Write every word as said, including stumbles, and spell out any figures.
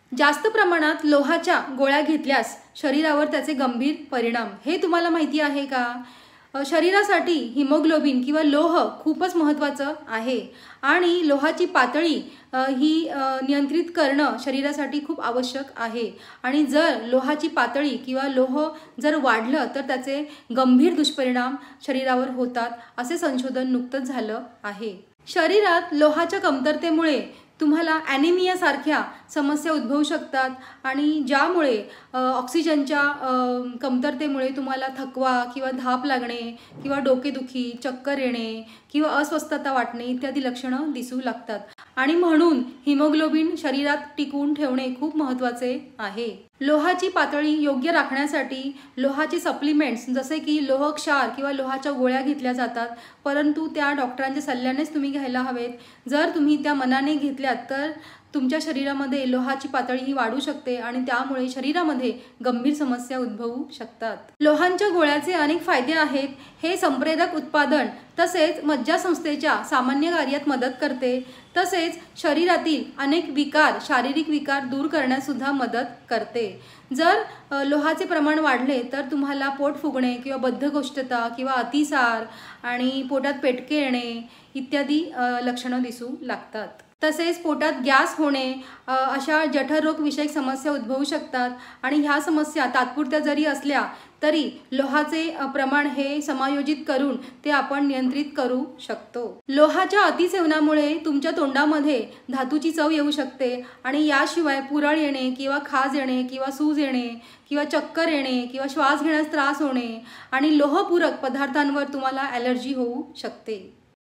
जास्त प्रमाणात लोहाच्या गोळ्या घेतल्यास शरीरावर त्याचे गंभीर परिणाम हे तुम्हाला माहिती आहे का? शरीरासाठी हिमोग्लोबिन किंवा लोह खूपच महत्त्वाचं आहे आणि लोहाची पातळी ही नियंत्रित करणं शरीरासाठी खूप आवश्यक आहे आणि जर लोहाची पातळी किंवा लोह जर वाढलं तर त्याचे गंभीर दुष्परिणाम शरीरावर होतात असे संशोधन नुकतंच झालं आहे। शरीरात लोहाच्या कमतरतेमुळे तुम्हाला ॲनिमिया सारख्या समस्या उद्भवू शकतात आणि ज्यामुळे ऑक्सिजनच्या कमतरतेमुळे तुम्हाला थकवा किंवा धाप लागणे किंवा डोकेदुखी, चक्कर येणे किंवा अस्वस्थता वाटणे इत्यादी लक्षणं दिसू लागतात आणि म्हणून हिमोग्लोबिन शरीरात टिकवून ठेवणे खूप महत्त्वाचे आहे। लोहाची पातळी योग्य राखण्यासाठी लोहाचे सप्लिमेंट्स जसे की लोह क्षार किंवा लोहाच्या गोळ्या घेतल्या जातात, परंतु त्या डॉक्टरांच्या सल्ल्यानेच तुम्ही घ्यायला हवेत। जर तुम्ही त्या मनाने घेतल्यात तर तुमच्या शरीरामध्ये लोहाची पातळी ही वाढू शकते आणि त्यामुळे शरीरामध्ये गंभीर समस्या उद्भवू शकतात। लोहांच्या गोळ्याचे अनेक फायदे आहेत। हे संप्रेरक उत्पादन तसेच मज्जासंस्थेच्या सामान्य कार्यात मदत करते, तसेच शरीरातील अनेक विकार, शारीरिक विकार दूर करण्यास सुद्धा मदत करते। जर लोहाचे प्रमाण वाढले तर तुम्हाला पोट फुगणे किंवा बद्धकोष्ठता किंवा अतिसार आणि पोटात पेटके येणे इत्यादी लक्षणं दिसू लागतात। तसेच पोटात गॅस होणे अशा जठररोग विषयक समस्या उद्भवू शकतात आणि ह्या समस्या तात्पुरत्या जरी असल्या तरी लोहाचे प्रमाण हे समायोजित करून ते आपण नियंत्रित करू शकतो। लोहाच्या अतिसेवनामुळे तुमच्या तोंडामध्ये धातूची चव येऊ शकते आणि याशिवाय पुरळ येणे किंवा खाज येणे किंवा सूज येणे किंवा चक्कर येणे किंवा श्वास घेण्यास त्रास होणे आणि लोहपूरक पदार्थांवर तुम्हाला ॲलर्जी होऊ शकते।